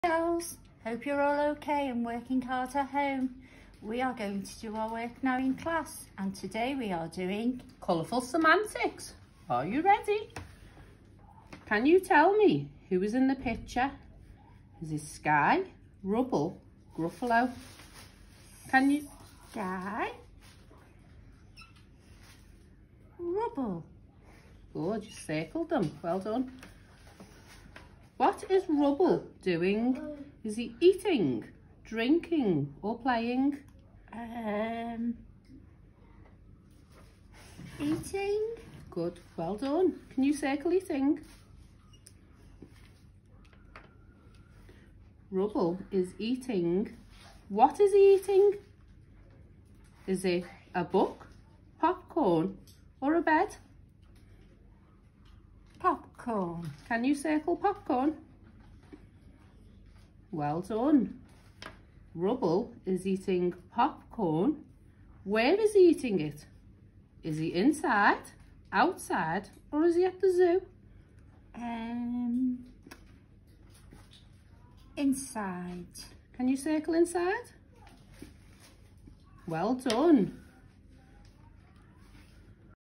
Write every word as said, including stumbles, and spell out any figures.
Girls, hope you're all okay and working hard at home. We are going to do our work now in class, and today we are doing colourful semantics. Are you ready? Can you tell me who is in the picture? Is it Sky, Rubble, Gruffalo? Can you? Sky, Rubble. Good, you circled them. Well done. What is Rubble doing? Is he eating, drinking or playing? Um, eating. Good, well done. Can you circle eating? Rubble is eating. What is he eating? Is it a book, popcorn or a bed? Popcorn. Can you circle popcorn? Well done. Rubble is eating popcorn. Where is he eating it? Is he inside, outside, or is he at the zoo? Um, inside. Can you circle inside? Well done.